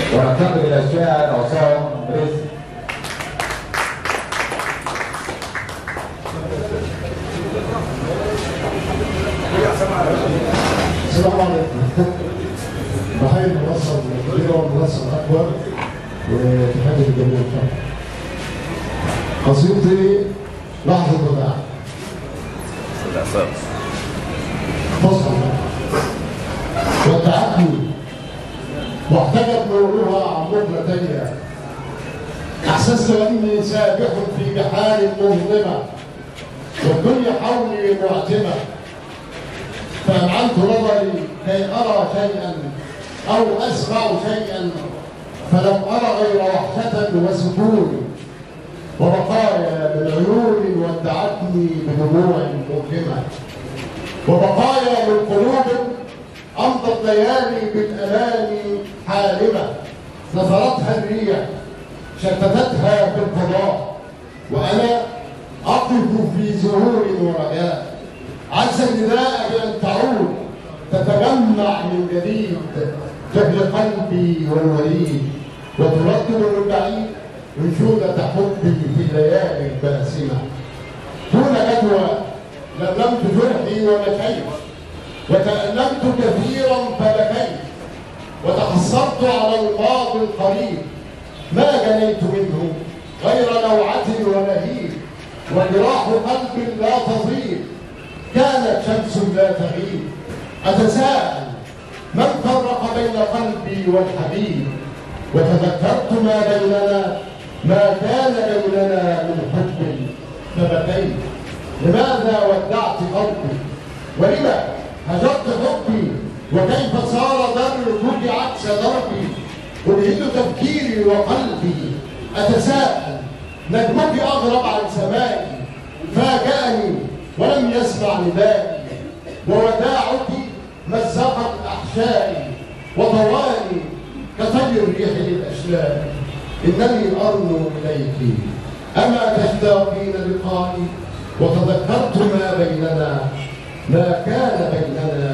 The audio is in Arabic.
وننتقل الى الشاعر عصام رزق. السلام عليكم. بحيي المنصه الكبيره والمنصه الاكبر وتحيه الجميع. قصيدتي لحظه وداع. فصل ودعتني واحتجت نورها عن مقلتي، احسست اني سابح في بحار مظلمه والدنيا حولي معتمه، فأمعنت نظري كي أرى شيئا أو أسمع شيئا، فلم أر غير وحشة وسكون وبقايا من عيون ودعتني بدموع مؤلمة، وبقايا من قلوب أمضت ليالي بالآلام حالمة، نثرتها الريح شتتتها في الفضاء، وأنا أقف في زهور ورجاء، عسى النداء بأن تعود تتجمع من جديد جهل قلبي والوريد، وتردد من بعيد انشودة حبي في الليالي الباسمة. دون جدوى لملمت جرحي وبكيت، وتألمت كثيرا فبكيت، وتحسرت على الماضي القريب ما جنيت منه غير نوعة ولهيب، وجراح قلب لا تطيب كانت شمس لا تغيب. أتساءل من فرق بين قلبي والحبيب، وتذكرت ما بيننا ما كان بيننا من حب فبكيت. لماذا ودعت قلبي ولما هجرت حبي، وكيف صار دربك عكس دربي، أريد تفكيري وقلبي أتساءل. نجمك أغرب عن سمائي فاجأني ولم يسمع ندائي، ووداعك مزقت أحشائي وطواني كطي الريح للأشلاء. إنني أرنو إليك أما تشتاقين لقائي، وتذكرت ما بيننا ما كان بيننا